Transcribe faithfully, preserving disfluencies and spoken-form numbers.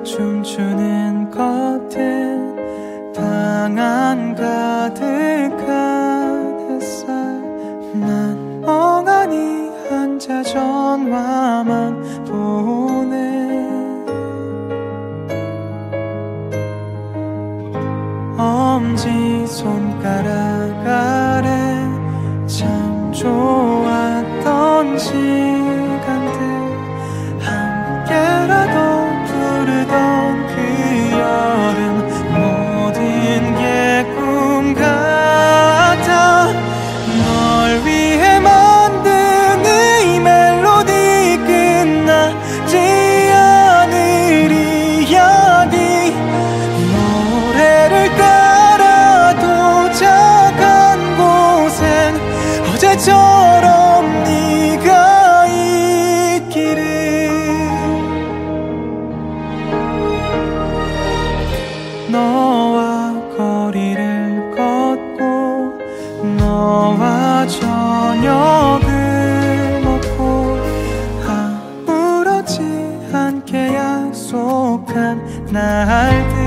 춤추는 겉은 방 안 가득한 햇살. 난 멍하니 앉아 전화만 보내. 엄지손가락 아래 참 좋았던 시간들, 함께라도 부르던 그 여름, 모든 게 꿈 같아. 널 위해 만든 이 멜로디 끝나지 않을 이야기. 노래를 따라 도착한 곳엔 어제처럼 네가 있기를. 너와 거리를 걷고 너와 저녁을 먹고 아무렇지 않게 약속한 날들.